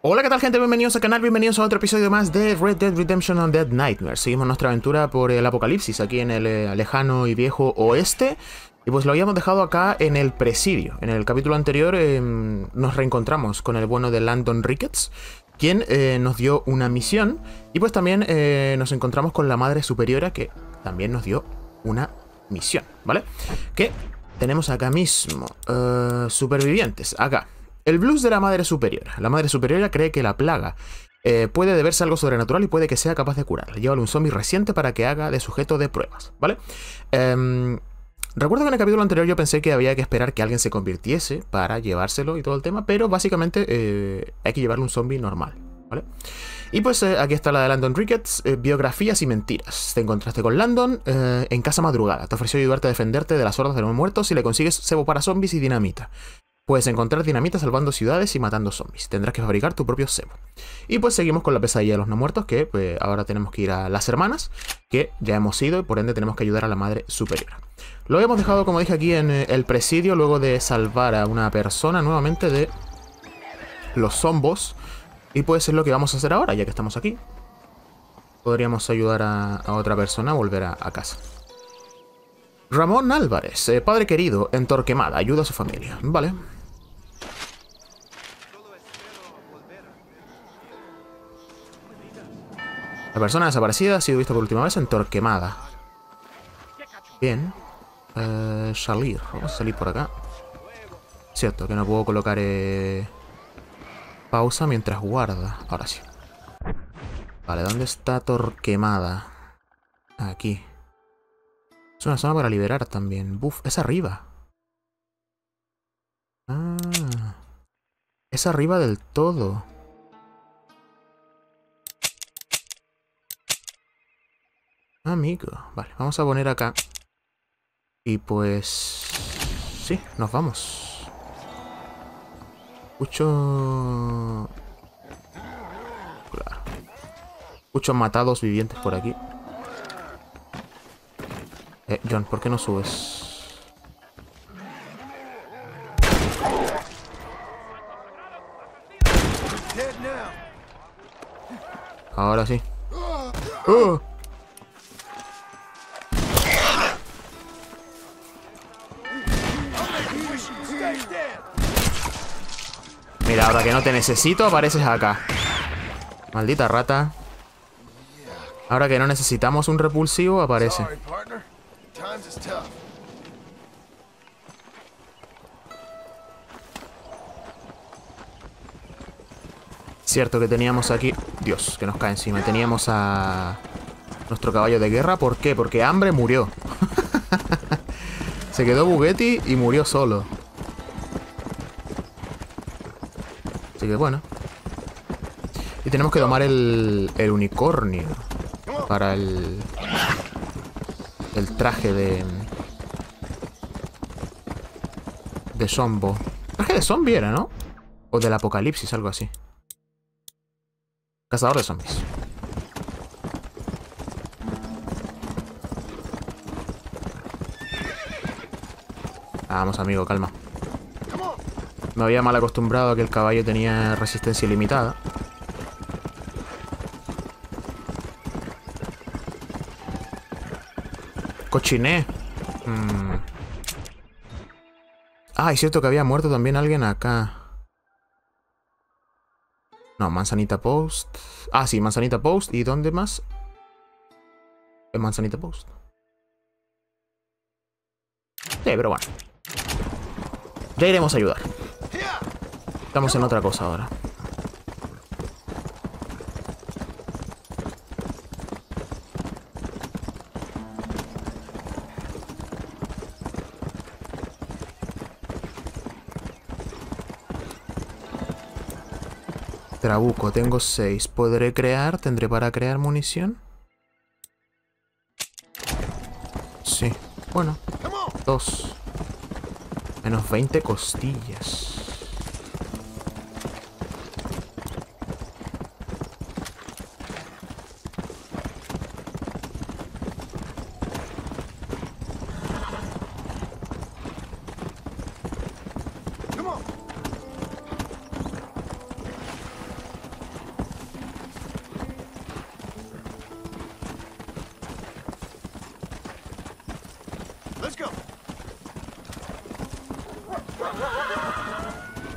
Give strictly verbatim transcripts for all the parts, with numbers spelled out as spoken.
Hola, ¿qué tal, gente? Bienvenidos al canal, bienvenidos a otro episodio más de Red Dead Redemption Undead Nightmare. Seguimos nuestra aventura por el apocalipsis aquí en el eh, lejano y viejo oeste. Y pues lo habíamos dejado acá en el presidio. En el capítulo anterior eh, nos reencontramos con el bueno de Landon Ricketts, quien eh, nos dio una misión. Y pues también eh, nos encontramos con la Madre Superiora, que también nos dio una misión, ¿vale? Que tenemos acá mismo. Uh, supervivientes, acá. El blues de la Madre Superiora. La Madre Superiora cree que la plaga eh, puede deberse a algo sobrenatural y puede que sea capaz de curarla. Llévale un zombie reciente para que haga de sujeto de pruebas, ¿vale? Eh, recuerdo que en el capítulo anterior yo pensé que había que esperar que alguien se convirtiese para llevárselo y todo el tema, pero básicamente eh, hay que llevarle un zombie normal, ¿vale? Y pues eh, aquí está la de Landon Ricketts, eh, biografías y mentiras. Te encontraste con Landon eh, en casa madrugada. Te ofreció ayudarte a defenderte de las hordas de los muertos si le consigues cebo para zombies y dinamita. Puedes encontrar dinamita salvando ciudades y matando zombies. Tendrás que fabricar tu propio cebo. Y pues seguimos con la pesadilla de los no muertos, que pues, ahora tenemos que ir a las hermanas, que ya hemos ido y por ende tenemos que ayudar a la Madre Superiora. Lo hemos dejado, como dije, aquí en el presidio, luego de salvar a una persona nuevamente de los zombos. Y pues es lo que vamos a hacer ahora, ya que estamos aquí. Podríamos ayudar a, a otra persona a volver a, a casa. Ramón Álvarez, eh, padre querido, en Torquemada, ayuda a su familia. Vale. La persona desaparecida ha sido vista por última vez en Torquemada. Bien. Eh, salir. Vamos a salir por acá. Cierto, que no puedo colocar eh, pausa mientras guarda. Ahora sí. Vale, ¿dónde está Torquemada? Aquí. Es una zona para liberar también. Buf, es arriba. Ah. Es arriba del todo. Amigo. Vale, vamos a poner acá. Y pues... sí, nos vamos. Escucho... claro. Escucho matados vivientes por aquí. Eh, John, ¿por qué no subes? Ahora sí. ¡Oh! Mira, ahora que no te necesito, apareces acá. Maldita rata. Ahora que no necesitamos un repulsivo, aparece. Cierto que teníamos aquí... Dios, que nos cae encima. Teníamos a... nuestro caballo de guerra. ¿Por qué? Porque hambre murió. Se quedó Bugatti y murió solo. Así que bueno. Y tenemos que domar el, el unicornio. Para el... el traje de... de zombo. Traje de zombie era, ¿no? O del apocalipsis, algo así. Cazador de zombies. Vamos, amigo, calma. Me había mal acostumbrado a que el caballo tenía resistencia ilimitada. Cochiné. Mm. Ah, es cierto que había muerto también alguien acá. No, Manzanita Post. Ah, sí, Manzanita Post. ¿Y dónde más? En Manzanita Post. Sí, pero bueno. Ya iremos a ayudar. Estamos en otra cosa ahora. Trabuco, tengo seis. ¿Podré crear? ¿Tendré para crear munición? Sí. Bueno. Dos. Menos veinte costillas.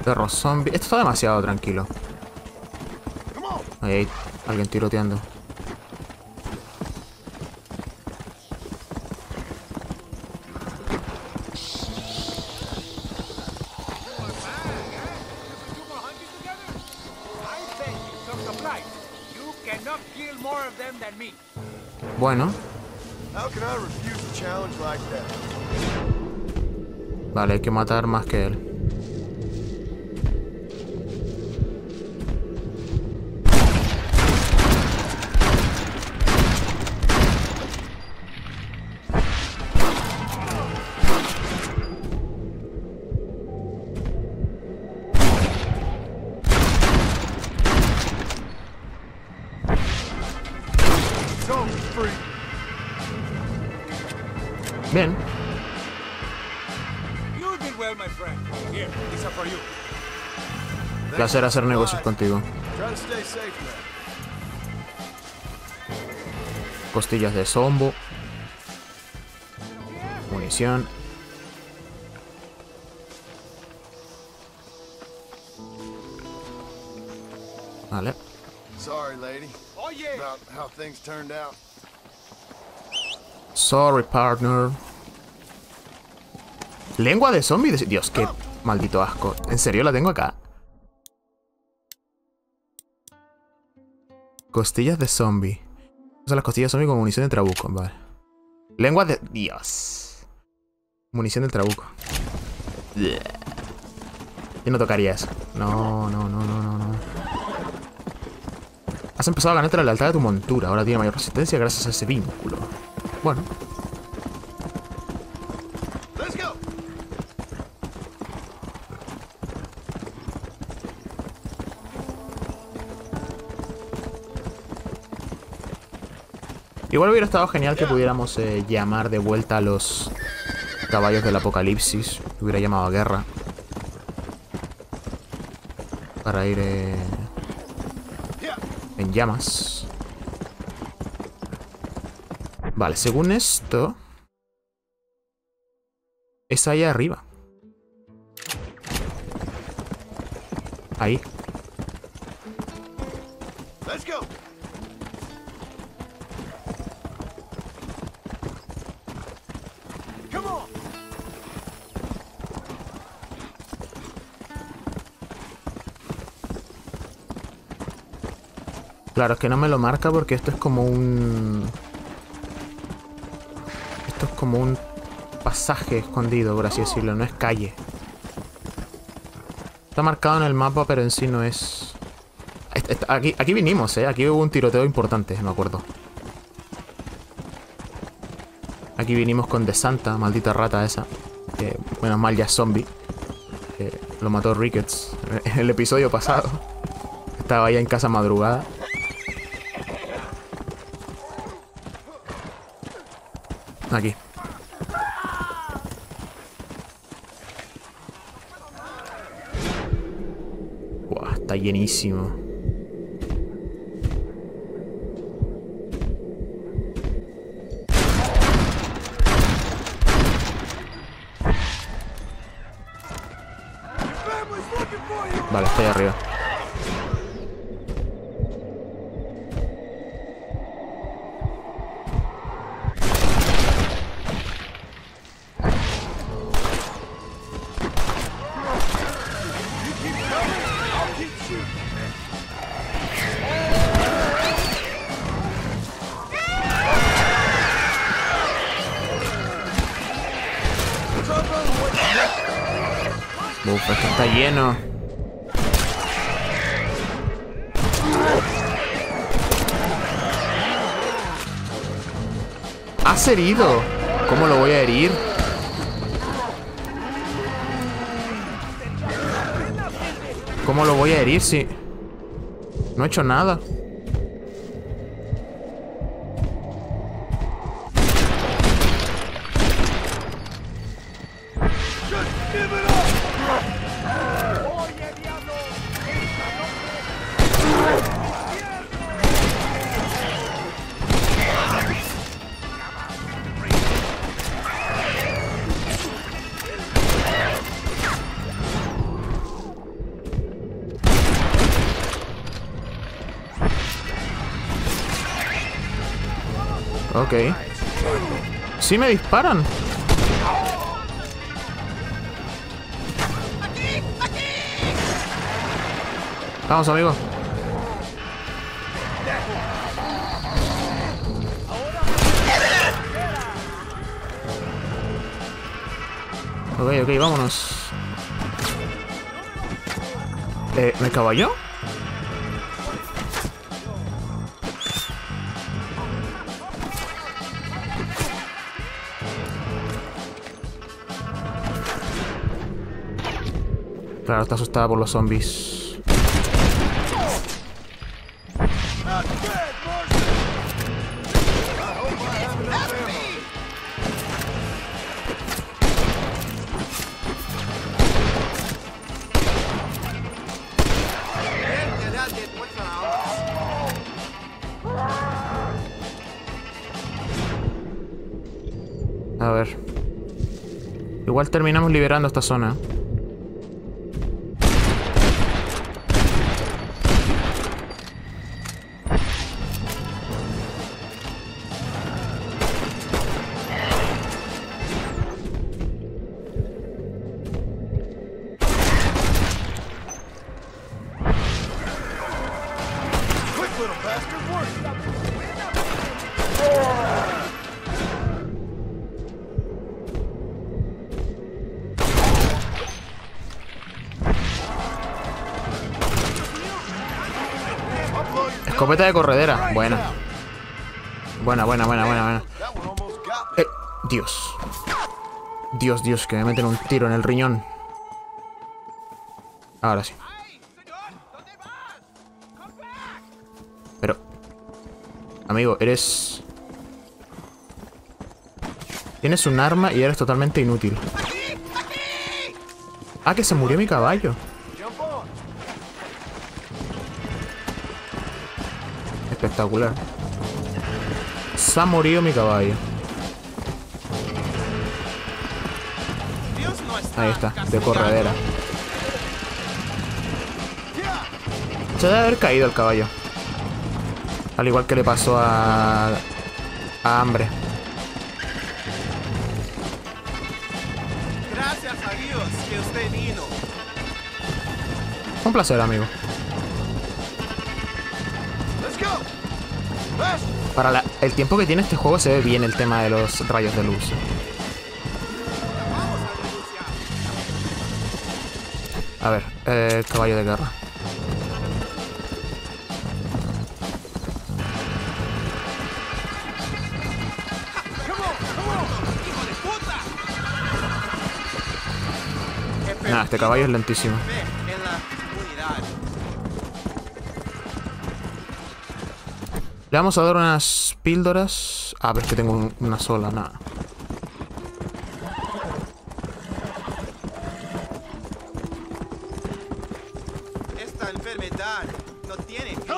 Perro zombie. Esto está demasiado tranquilo. Ahí hay alguien tiroteando. Bueno. Vale, hay que matar más que él. Bien. Placer hacer negocios contigo. Costillas de zombo. Munición. Vale. Sorry, partner. Lengua de zombie. De... Dios, qué maldito asco. ¿En serio la tengo acá? Costillas de zombie. Son las costillas de zombie con munición de trabuco. Vale. Lengua de... Dios. Munición del trabuco. Yo no tocaría eso. No, no, no, no, no, no. Has empezado a ganarte la lealtad de tu montura. Ahora tiene mayor resistencia gracias a ese vínculo. Bueno. Igual hubiera estado genial que pudiéramos eh, llamar de vuelta a los caballos del apocalipsis. Hubiera llamado a guerra. Para ir eh, en llamas. Vale, según esto... Es ahí arriba. Ahí. Claro, es que no me lo marca porque esto es como un... Esto es como un pasaje escondido, por así decirlo. No es calle. Está marcado en el mapa, pero en sí no es... Aquí, aquí vinimos, ¿eh? Aquí hubo un tiroteo importante, me acuerdo. Aquí vinimos con De Santa, maldita rata esa. Que, menos mal ya es zombie. Que lo mató Ricketts en el episodio pasado. Estaba ya en casa madrugada. Aquí. Buah, está llenísimo. Vale, estoy arriba. Uf, esto está lleno. ¿Has herido? ¿Cómo lo voy a herir? ¿Cómo lo voy a herir si no he hecho nada? Ok. Sí me disparan. Vamos, amigo. Ok, ok, vámonos. Eh, ¿me caballo? Claro, está asustada por los zombies. A ver. Igual terminamos liberando esta zona. Escopeta de corredera. Buena. Buena, buena, buena, buena, buena. Eh, Dios. Dios, Dios, que me meten un tiro en el riñón. Ahora sí. Pero... Amigo, eres... Tienes un arma y eres totalmente inútil. Ah, que se murió mi caballo. Espectacular. Se ha morido mi caballo. Ahí está, de corredera. Se debe haber caído el caballo. Al igual que le pasó a... a Hambre. Gracias a Dios que usted vino. Un placer, amigo. Para la, el tiempo que tiene este juego se ve bien el tema de los rayos de luz. A ver, eh, caballo de guerra. Nah, este caballo es lentísimo. Le vamos a dar unas píldoras. Ah, pero es que tengo un, una sola, nada. Esta enfermedad no tiene fin.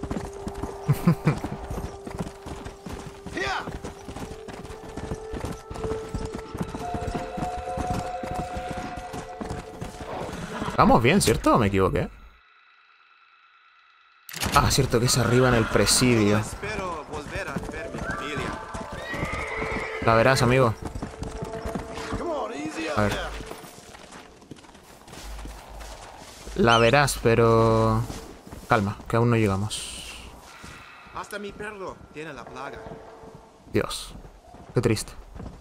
Vamos bien, ¿cierto? ¿O me equivoqué? Ah, cierto que es arriba en el presidio. Espero volver a ver mi familia. La verás, amigo. A ver. La verás, pero... Calma, que aún no llegamos. Hasta mi perro tiene la plaga. Dios. Qué triste.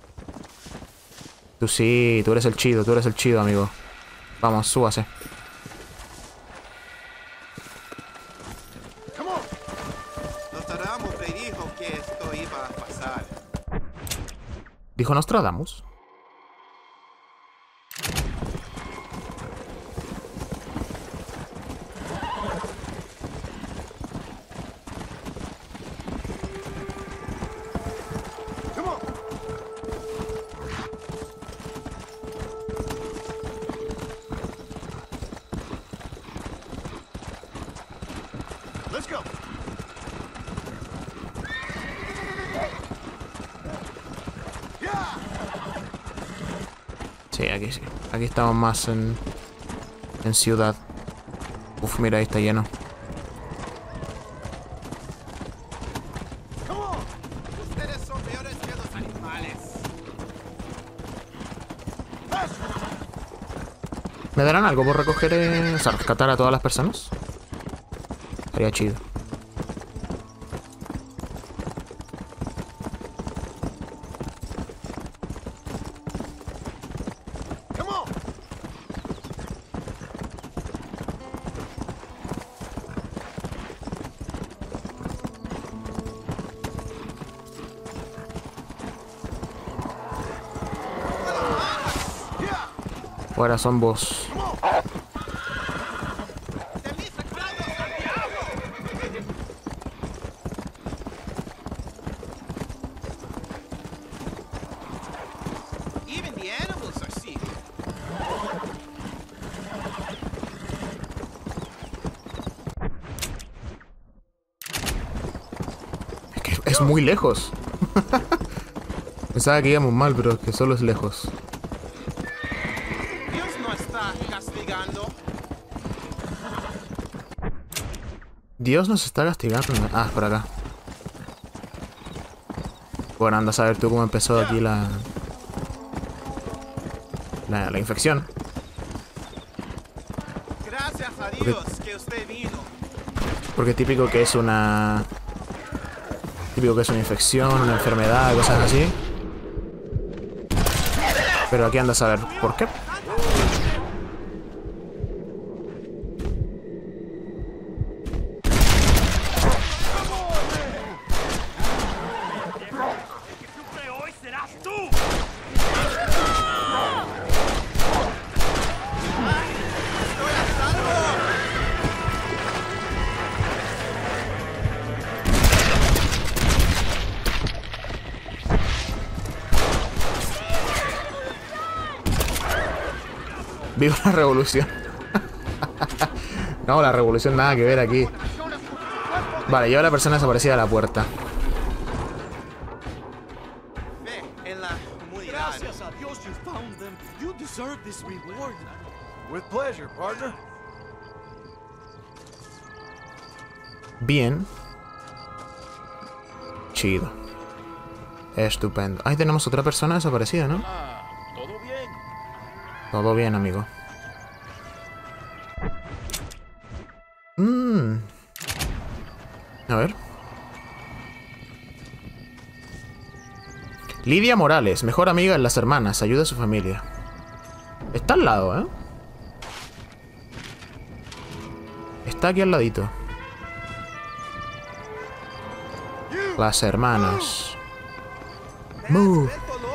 Tú sí, tú eres el chido, tú eres el chido, amigo. Vamos, súbase. Nostradamus predijo que esto iba a pasar. ¿Dijo Nostradamus? Let's go. Sí, aquí sí. Aquí estamos más en... en ciudad. Uf, mira, ahí está lleno. Ustedes son ¿Me darán algo por recoger, eh, o sea, rescatar a todas las personas? Estaría chido. Fuera son vos. Even the animals are sick. Es que es muy lejos. Pensaba que íbamos mal, pero es que solo es lejos. Dios no está castigando. Dios nos está castigando. Ah, es por acá. Bueno, anda a saber tú cómo empezó aquí la... La, la infección. Gracias a Dios que usted vino. Porque típico que es una... Típico que es una infección, una enfermedad, cosas así. Pero aquí anda a saber por qué. Viva la revolución. No, la revolución nada que ver aquí. Vale, lleva a la persona desaparecida a la puerta. Ve en la comunidad. Gracias a Dios you found them. You deserve this reward. With pleasure, partner. Bien. Chido. Estupendo. Ahí tenemos otra persona desaparecida, ¿no? Ah, todo bien. Todo bien, amigo. Mmm. A ver. Lidia Morales, mejor amiga de las hermanas, ayuda a su familia. Está al lado, ¿eh? Está aquí al ladito. Las hermanas. Move.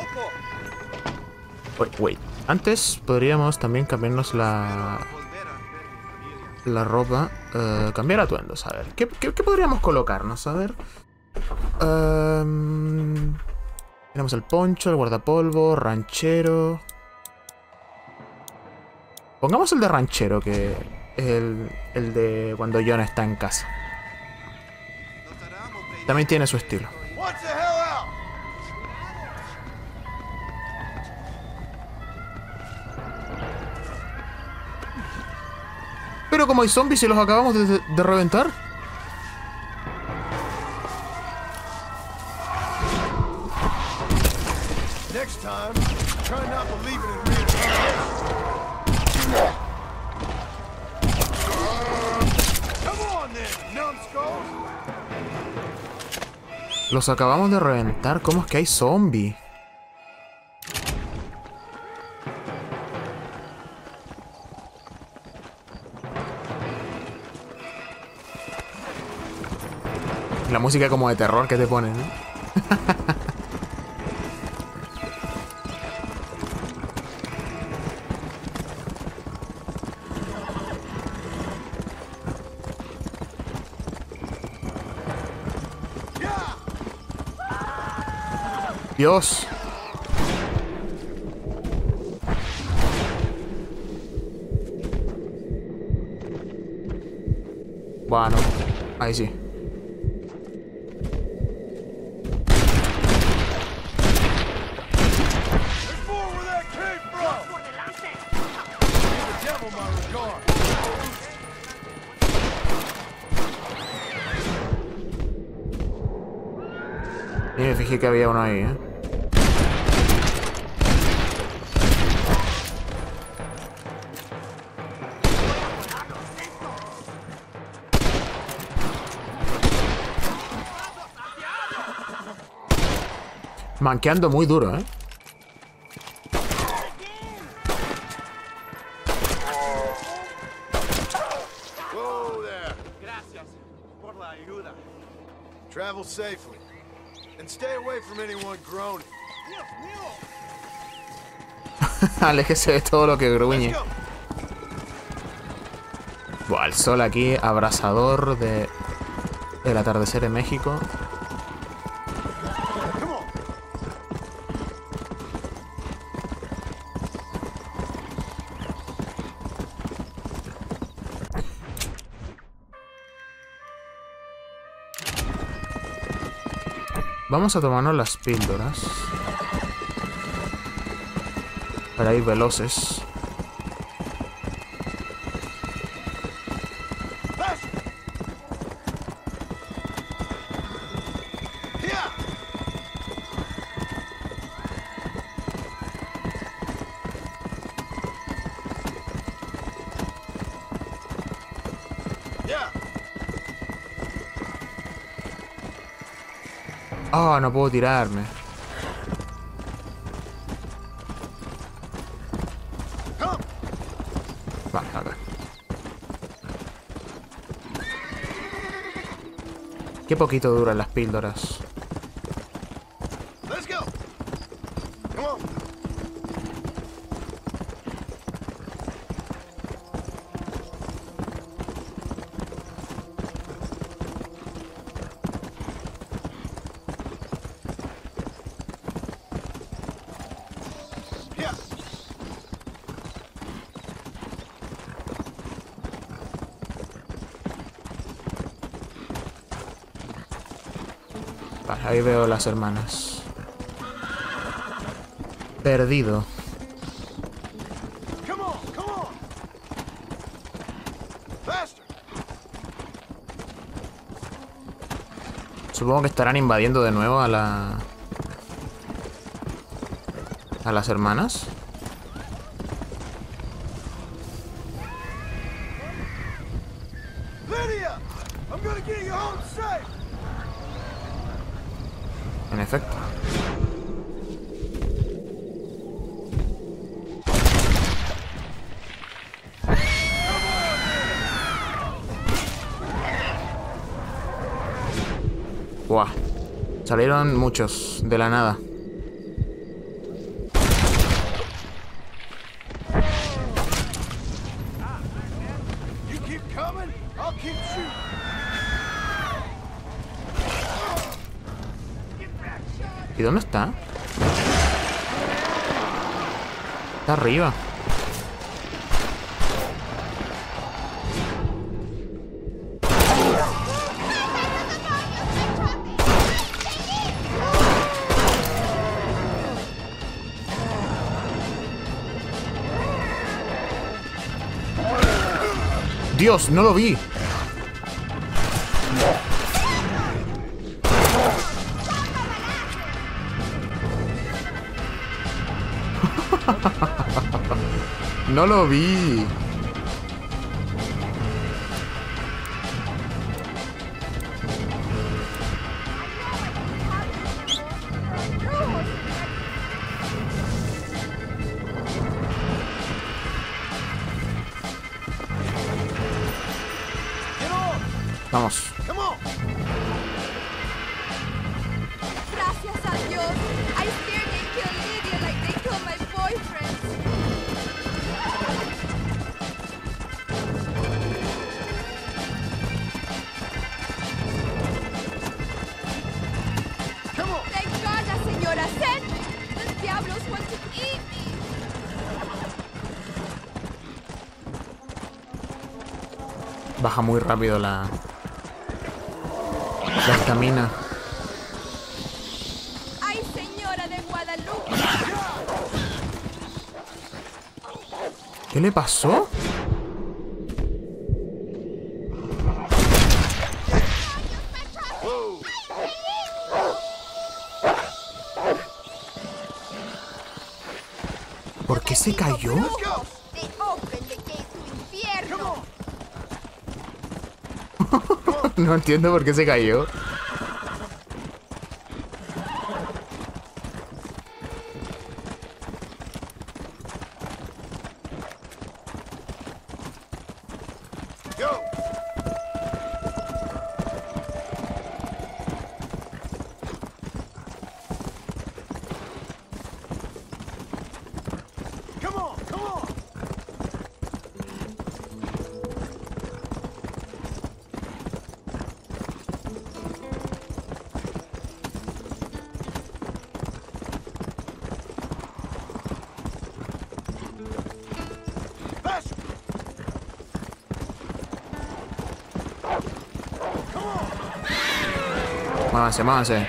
Wait, wait. Antes podríamos también cambiarnos la... La ropa. Uh, cambiar atuendos, a ver. ¿Qué, qué, qué podríamos colocarnos? A ver. Um, tenemos el poncho, el guardapolvo, ranchero. Pongamos el de ranchero, que es el, el de cuando John está en casa. También tiene su estilo. Watch the hell out! Pero como hay zombies y los acabamos de, de reventar. Next time, try not believing in reincarnation. Come on then, numbskulls! Los acabamos de reventar. ¿Cómo es que hay zombies? La música como de terror que te ponen, ¿no? Dios. Bueno, ahí sí. There's more where that came from! Give the devil my regard. Y me fijé que había uno ahí, ¿eh? Manqueando muy duro, ¿eh? Whoa there. Gracias por la ayuda. Travel safely. And stay away from anyone groaning. Aléjese de todo lo que Let's gruñe. go. Buah, el sol aquí, abrasador de el atardecer en México. Come on. Vamos a tomarnos las píldoras para ir veloces. Faster. Yeah. Yeah. Oh, no puedo tirarme. Come. Vale, a ver. Qué poquito duran las píldoras. Let's go. Come on. Yeah. Vale, ahí veo las hermanas. Perdido. Come on. Come on. Faster. Supongo que estarán invadiendo de nuevo a la... a las hermanas. Lydia, I'm gonna get you home safe. En efecto. Buah. Salieron muchos de la nada. You keep coming, I'll keep shooting. ¿Y dónde está? Está arriba. Dios, no lo vi. No lo vi. Get on. Vamos. Come on. Gracias a Dios. I scared they killed Lydia like they killed my boyfriend. Come on. Thank God la señora sent me. The diablos want to eat me. Baja muy rápido la... la estamina. Ay, señora de Guadalupe. ¿Qué le pasó? Whoa. ¿Por qué se cayó? Let's go. They opened the gate to infierno. No entiendo por qué se cayó. Muévanse, muévanse.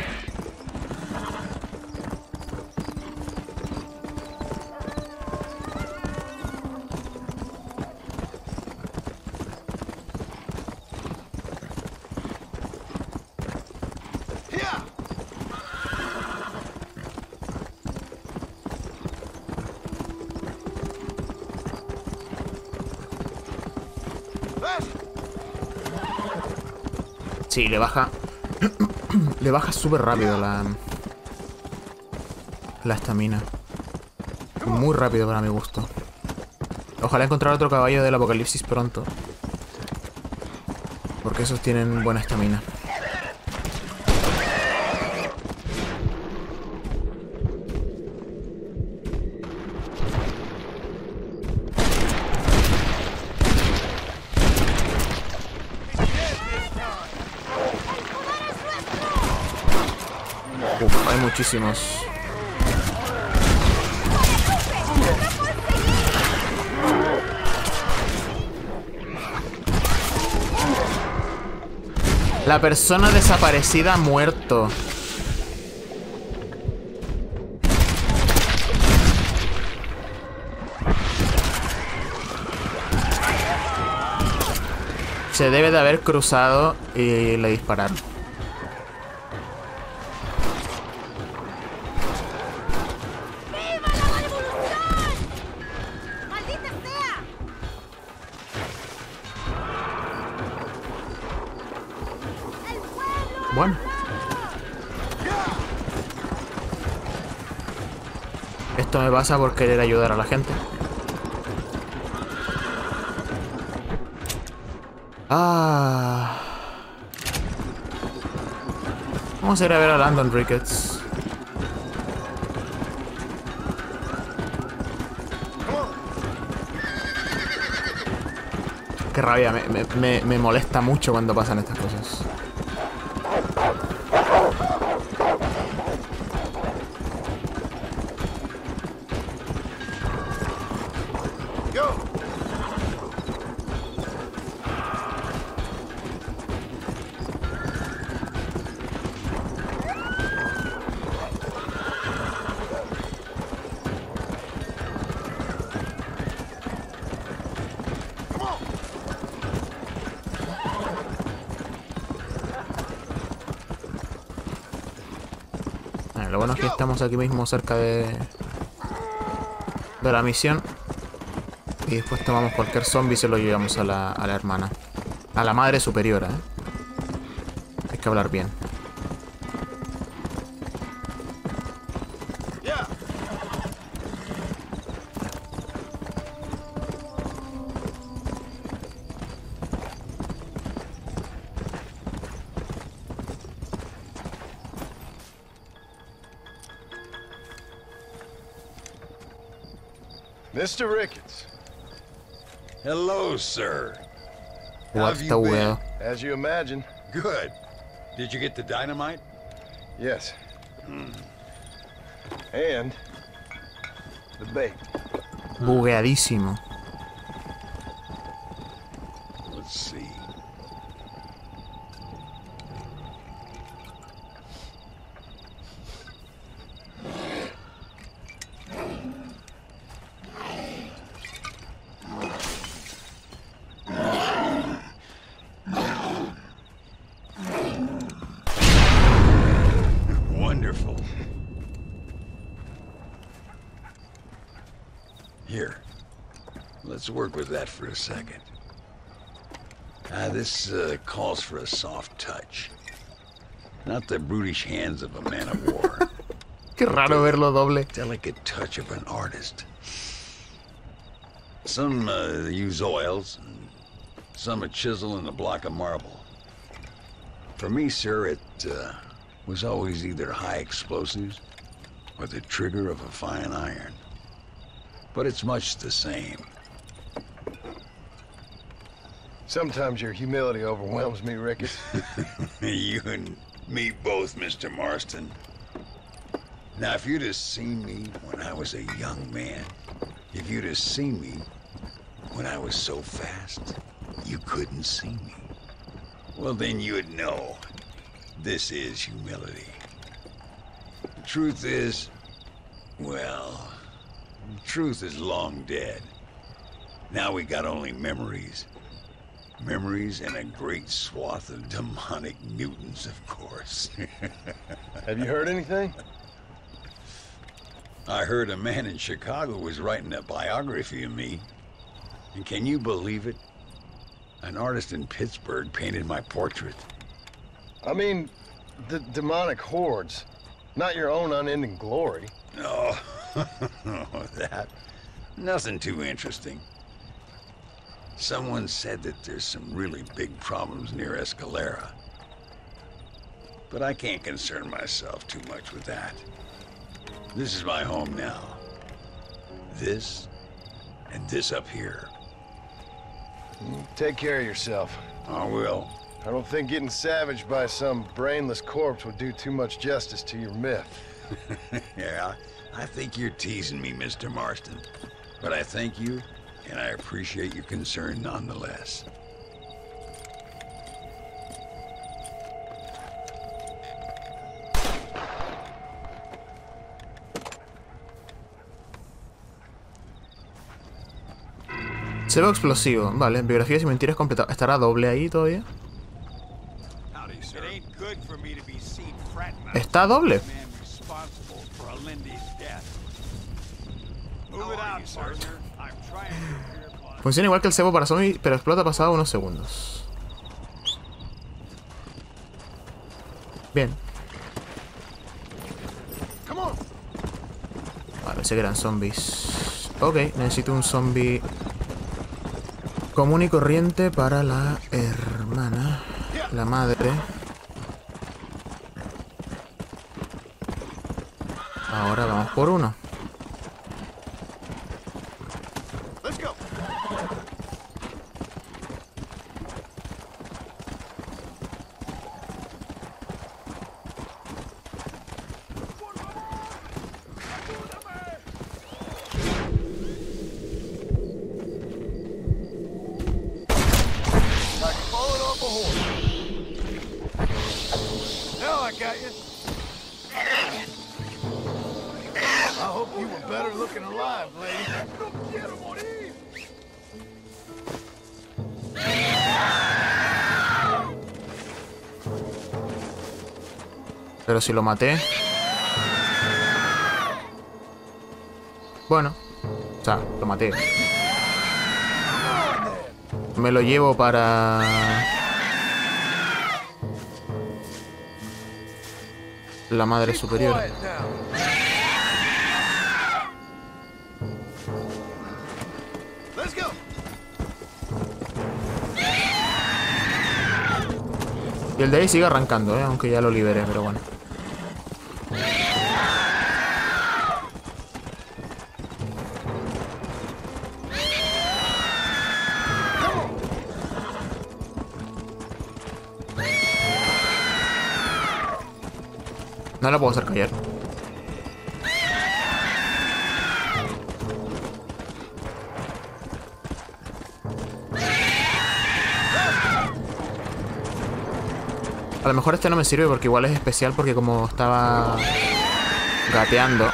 Sí, le baja... le baja súper rápido la... La estamina. Muy rápido para mi gusto. Ojalá encontrar otro caballo del apocalipsis pronto. Porque esos tienen buena estamina. Uf, hay muchísimos. La persona desaparecida ha muerto. Se debe de haber cruzado y le dispararon. Bueno. Esto me pasa por querer ayudar a la gente. Ah. Vamos a ir a ver a Landon Ricketts. Qué rabia, me, me, me, me molesta mucho cuando pasan estas cosas. Lo bueno es que estamos aquí mismo cerca de, de la misión. Y después tomamos cualquier zombie y se lo llevamos a la, a la hermana. A la madre superiora, ¿eh? Hay que hablar bien. Mister Ricketts. Hello, sir. What the well? As you imagine. Good. Did you get the dynamite? Yes. Hmm. And the bait. Bugueadísimo. Let's see. Wonderful. Here, let's work with that for a second. Ah, this uh, calls for a soft touch. Not the brutish hands of a man of war. Qué raro verlo doble. Delicate touch of an artist. Some uh, use oils, and some a chisel and a block of marble. For me, sir, it uh, was always either high explosives or the trigger of a fine iron. But it's much the same. Sometimes your humility overwhelms me, Ricketts. You and me both, Mister Marston. Now, if you'd have seen me when I was a young man, if you'd have seen me when I was so fast, you couldn't see me. Well, then you'd know this is humility. The truth is, well, the truth is long dead. Now we got only memories. Memories and a great swath of demonic mutants, of course. Have you heard anything? I heard a man in Chicago was writing a biography of me. And can you believe it? An artist in Pittsburgh painted my portrait. I mean, the demonic hordes, not your own unending glory. Oh, that. Nothing too interesting. Someone said that there's some really big problems near Escalera. But I can't concern myself too much with that. This is my home now. This, and this up here. Take care of yourself. I will. I don't think getting savaged by some brainless corpse would do too much justice to your myth. Yeah, I think you're teasing me, Mister Marston. But I thank you, and I appreciate your concern nonetheless. Cebo explosivo. Vale, biografías y mentiras completadas. ¿Estará doble ahí todavía? Howdy, sir. It ain't good for me to be seen fratting ¿Está doble? man responsible for Alindi's death. Move it out, partner. I'm trying to clear blood. Funciona igual que el cebo para zombies, pero explota pasado unos segundos. Bien. Vale, pensé que eran zombies. Ok, necesito un zombie común y corriente para la hermana, la madre. Ahora vamos por uno. Pero si lo maté. Bueno. O sea, lo maté. Me lo llevo para... la madre superior. Y el de ahí sigue arrancando, ¿eh? Aunque ya lo liberé, pero bueno. No la puedo hacer callar. A lo mejor este no me sirve porque igual es especial porque como estaba gateando.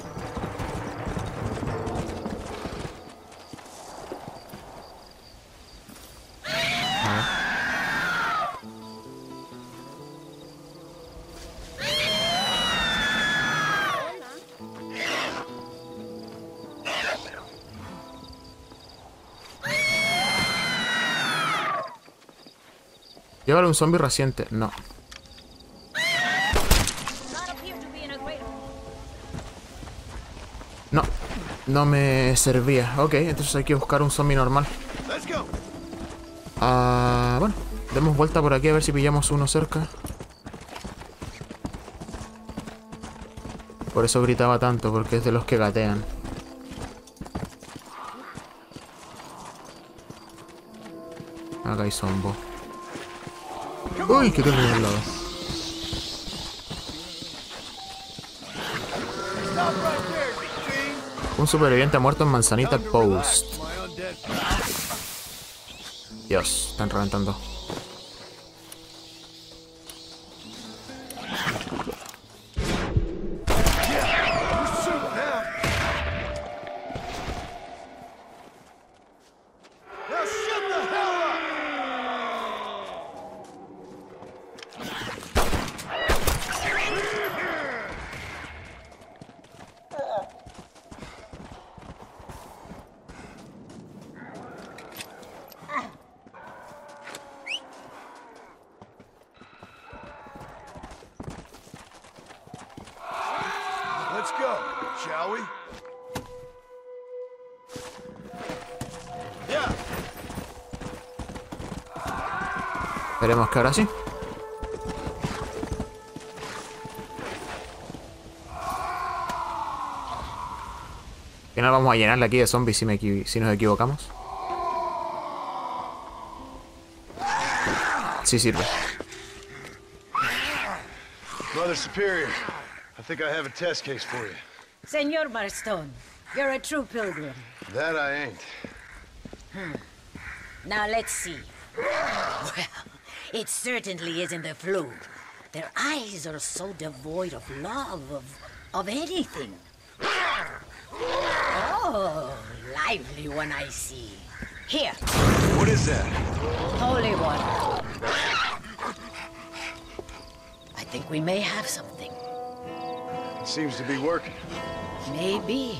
Llévale un zombie reciente. No. No. No me servía. Ok, entonces hay que buscar un zombie normal. Ah, bueno. Demos vuelta por aquí a ver si pillamos uno cerca. Por eso gritaba tanto, porque es de los que gatean. Acá hay zombo. Uy, que tengo al lado. Un superviviente ha muerto en Manzanita Post. Dios, están reventando. go, shall we? Yeah. Veremos que ahora sí. Al final vamos a llenarla aquí de zombies si, me equi si nos equivocamos. Sí sirve. Mother Superior, I think I have a test case for you. Senor Marston, you're a true pilgrim. That I ain't. Now let's see. Well, it certainly isn't the flu. Their eyes are so devoid of love, of, of anything. Oh, lively one I see. Here, What is that? holy water. I think we may have something. It seems to be working. Maybe.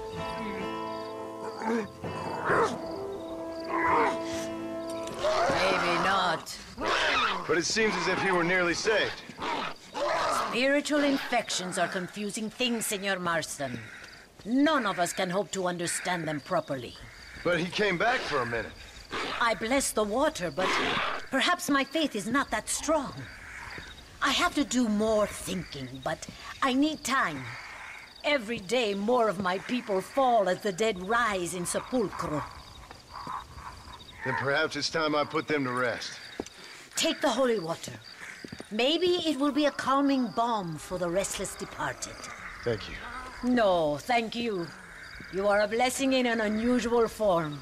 Maybe not. But it seems as if he were nearly saved. Spiritual infections are confusing things, Senor Marston. None of us can hope to understand them properly. But he came back for a minute. I bless the water, but perhaps my faith is not that strong. I have to do more thinking, but I need time. Every day, more of my people fall as the dead rise in Sepulcro. Then perhaps it's time I put them to rest. Take the holy water. Maybe it will be a calming balm for the restless departed. Thank you. No, thank you. You are a blessing in an unusual form.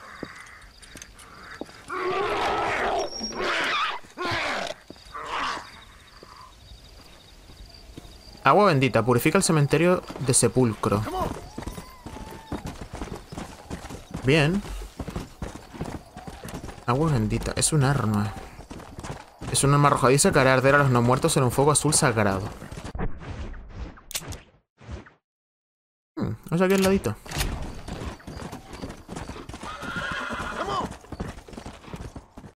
Agua bendita, purifica el cementerio de Sepulcro. Bien. Agua bendita, es un arma. Es un arma arrojadiza que hará arder a los no muertos en un fuego azul sagrado. Hmm, o sea, aquí al ladito.